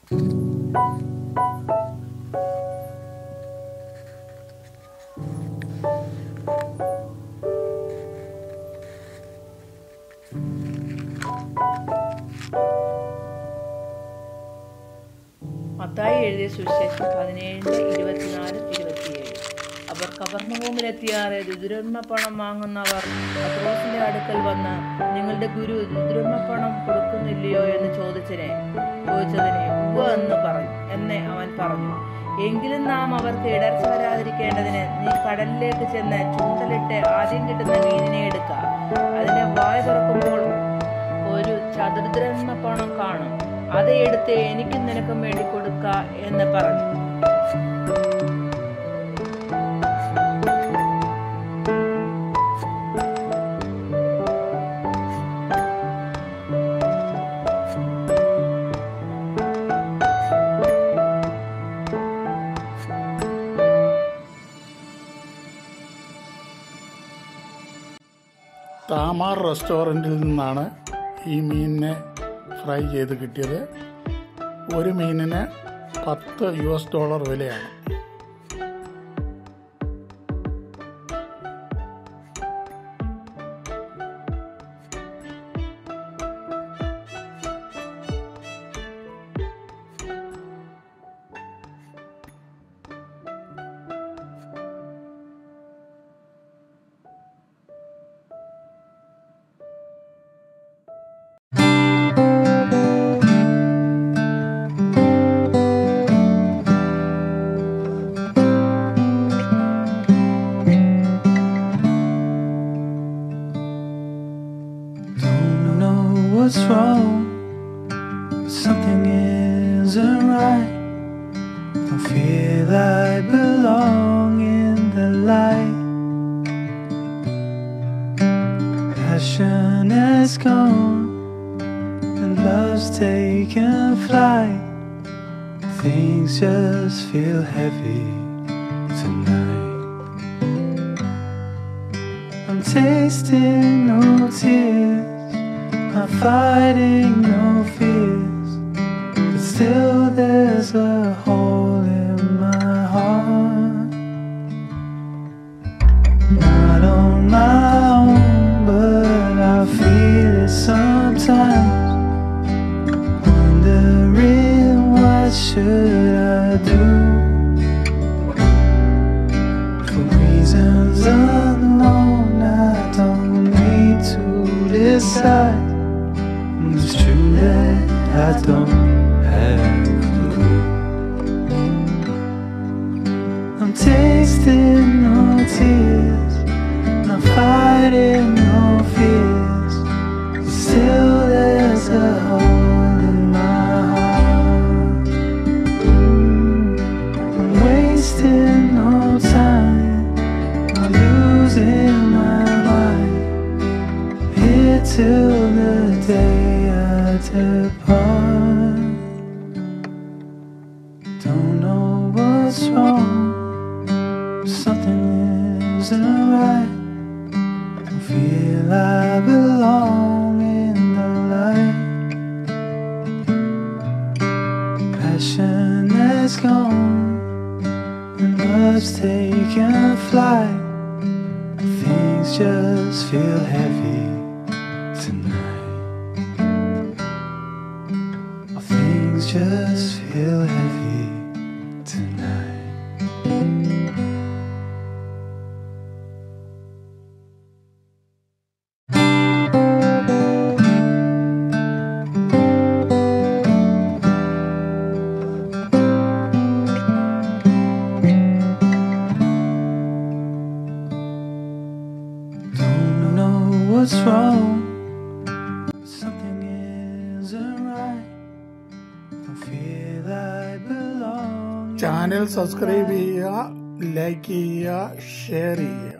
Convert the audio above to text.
മത്തായി എഴുതിയ സുവിശേഷം 17:24-27. അവർ കഫർന്നഹൂമിലെത്തിയാറെ ദുരുന്മപ്പണം വാങ്ങുന്നവർ പത്രോസിന്റെ അടുക്കൽ വന്ന്, നിങ്ങളുടെ ഗുരു ദുരുന്മപ്പണം കൊടുക്കുന്നില്ലയോ എന്ന് ചോദിച്ചതിന് ഉവ്വ് എന്ന് അവൻ പറഞ്ഞു. എങ്കിലും നാം അവർക്ക് ഇടർച്ച വരാതിരിക്കേണ്ടതിന് നീ കടലിലേക്ക് ചെന്ന് ചൂണ്ടലിട്ട് ആദ്യം കിട്ടുന്ന മീനിനെ എടുക്ക. അതിന്റെ വായ് തുറക്കുമ്പോൾ ഒരു ചതുർദ്രഹ്മപ്പണം കാണും. അത് എടുത്ത് എനിക്കും നിനക്കും വേണ്ടി കൊടുക്ക എന്ന് പറഞ്ഞു. താമാർ റെസ്റ്റോറൻറ്റിൽ നിന്നാണ് ഈ മീനിനെ ഫ്രൈ ചെയ്ത് കിട്ടിയത്. ഒരു മീനിന് $10 വിലയാണ്. What's wrong? Something isn't right. Don't feel I belong in the light. Passion has gone and love's taken flight. Things just feel heavy tonight. I'm tasting no tears, not fighting no fears, but still there's a hole in my heart. Not on my own, but I feel it sometimes, wondering what should I do. For reasons unknown, I don't need to decide. It's true that I don't have a clue. I'm tasting no tears, not fighting no fears, but still there's a hole in my heart. I'm wasting no time, I'm losing my mind, here till the day depart. Don't know what's wrong, something isn't right. Don't feel I belong in the light. Passion has gone and love's taken flight. Things just feel heavy tonight. Things just feel heavy tonight. Don't know what's wrong, something isn't right. Channel subscribe ചെയ്യുക, like ചെയ്യുക, share ചെയ്യുക.